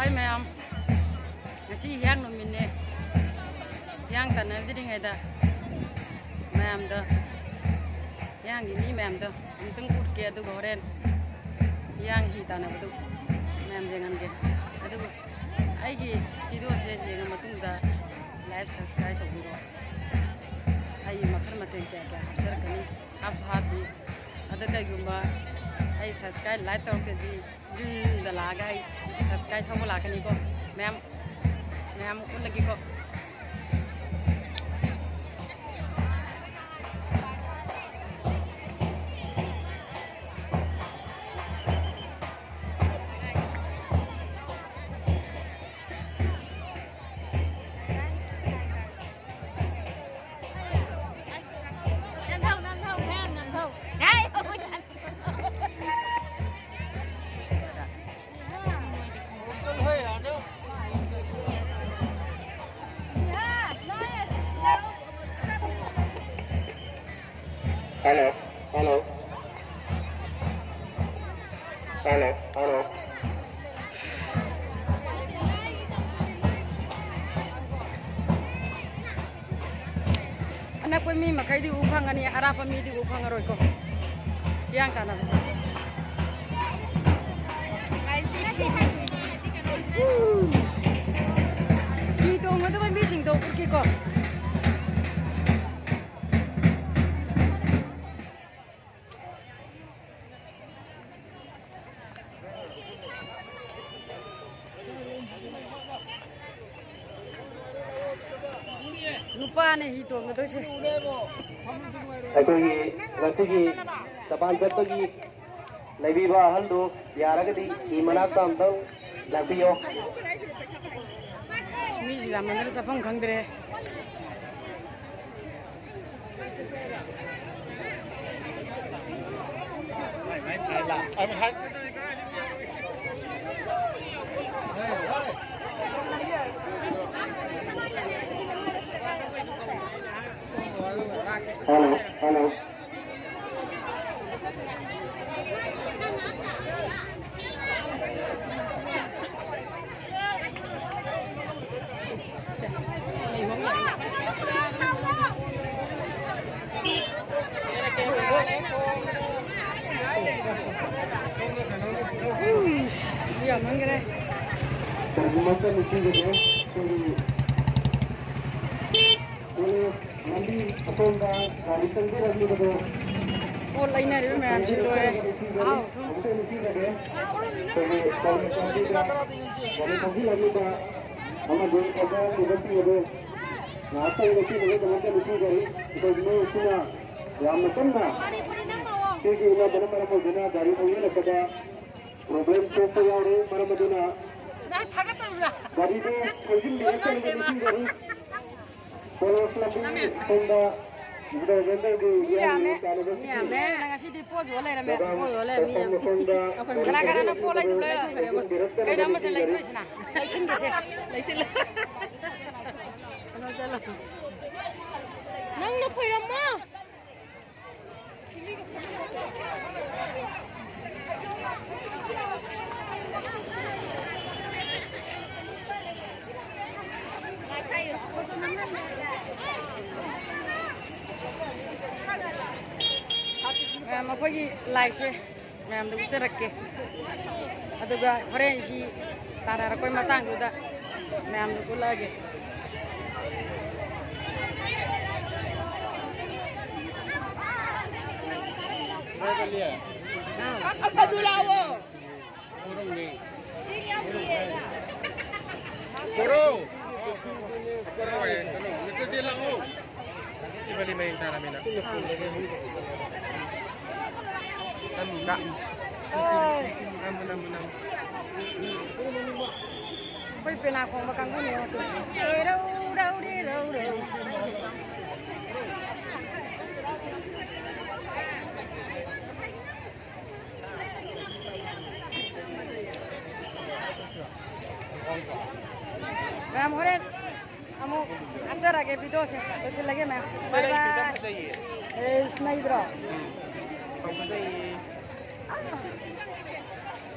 Hai ma'am. Ngasi yang nomine. Yang tanah di ringai dah. Ma'am dah. Yang ini ma'am dah. Untung kurke tu goren. Yang hita na betul. Ma'am jangan ke. Aduh. Aigi video saya jangan matung dah. Live subscribe tu biro. Aigi makan matung kaya hafsar kani. Hafshabi. Ada kaya gumba. Aigi subscribe like tu ke di. Jun dah laga aigi subscribe tu laga ni ko. Ma'am. Ma'am pun lagi ko. Hello, hello, hello, hello. Anak ko mi makai di upang ani arah mi di upang aroi ko. Yang kana besi. Itu ngado ba mi sing do kurki ko. Lupa nih itu ngado sih. Aikogi ngasigi tapan chatpagi laibiba ahaldu yaragadi ee manakta amtang lakbiyo. Mi jila mandal sapang khangdre. Hello, hello. Iya, mangkere. Terjemahkan mesti gitu. Nanti apa enggak kali tengger lagi betul. Oh, lainnya dia macam cilo eh. Aw, tu. Kalau tadi lagi dah, sama dua orang berhenti ada. Nasa ini lagi teman-teman mesti jadi. Itu ini cuma yang macam mana? Jadi ini benar-benar mungkin dari mungkin ada problem tu yang ada benar-benar. Dari itu mungkin dia akan mesti jadi. Kalau selama Honda sudah jadi di Iya, me. Iya, me. Nangasi di pos boleh, me. Pos boleh, mi. Kadang-kadang nak pos lagi boleh. Kayak dah masih lagi tu sih, laisin tu sih, laisin. Ano jalan? Nang nak kau ramah? Mapagi like sih, memang tu bisa rakyat. Atau gak orang sih, tanah rakoi matang tu dah, memang tu lagi. Berapa dia? Apa tu lawo? Burung ni. Burung. Burung eh, burung. Itu dia lang oh. Coba dimain tanah mina. Enggak. Enam. Kau pernah kau makan guni waktu? Ma'am, horen, kamu acara ke video sih, terus lagi ma'am. Bye bye. Is naik bro.